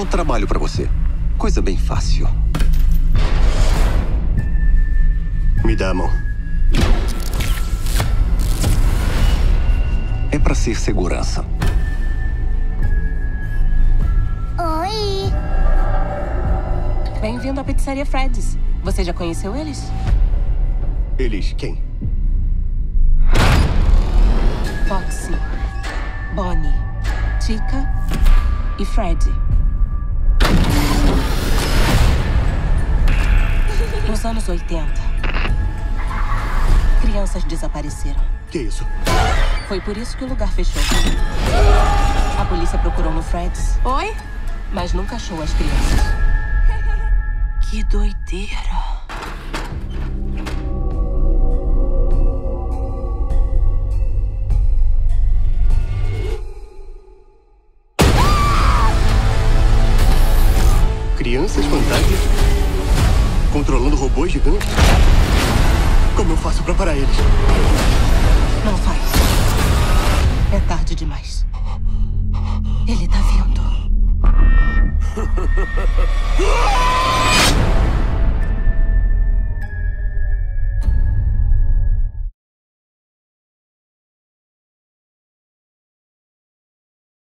trabalho pra você. Coisa bem fácil. Me dá a mão. É pra ser segurança. Oi. Bem-vindo à pizzaria Fred's. Você já conheceu eles? Eles quem? Foxy, Bonnie, Chica e Freddy. Nos anos 80, crianças desapareceram. Que isso? Foi por isso que o lugar fechou. A polícia procurou no Fred's. Oi? Mas nunca achou as crianças. Que doideira. Crianças fantásticas? Controlando robôs gigantes? Como eu faço pra parar eles? Não faz.